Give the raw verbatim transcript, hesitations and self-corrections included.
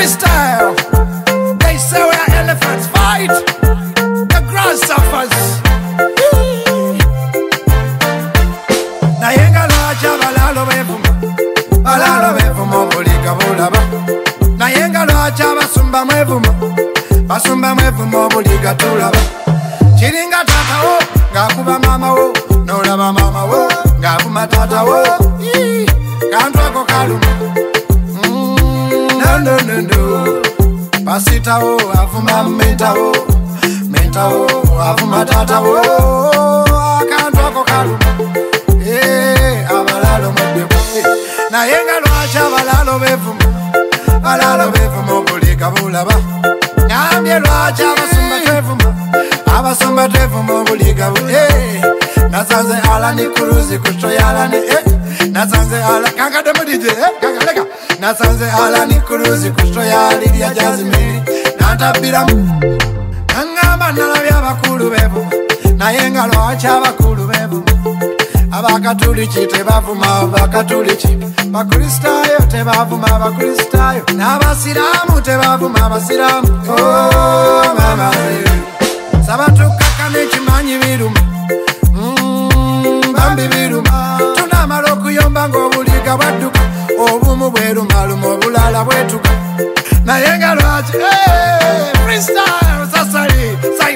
freestyle. They say where elephants fight, the grass suffers. Nayenga lwacha balalo bevuma, balalo bevuma obulika bulaba. Nayenga lwacha basumba mwevuma, basumba mwevuma obulika tulaba. Chiringa tata wo, ngakuba mama wo, nolaba mama wo, ngakuma tata wo. Kantu ako kaluma. No no no no. Pasita wo, afuma menta wo, menta wo, afuma tata wo. Kantu ako kaluma. Eh, abalalo mwebebo. Nayenga lwacha abalalo bevuma, balalo bevuma obulika bulaba. Nyambye lwacha abasumba twevuma, abasumba twevuma obulika bulaba. Eh, nasanze ala ni kuruzi kutoya ala ni eh. Nasanze ala kanga demo D J eh kanga leka. Nasanze ala ni kuruzi kutoya ali ya Jasmine. Natabira ngamba nalabya bakulu bevuma. Nayenga lwacha abakulu bevuma. Abakatuliki tebavuma abakatuliki, bakristayo tebavuma abakristayo, n'abasiramu tebavuma abasiramu. Oh mama, sabatukaka n'ekimanyi biruma, mm, bambi biruma. Tunamala okuyomba ng'obuliga bwadduka, obumu bwerumaluma obulala bwetuka. Nayenga lwaki freestyle sasali.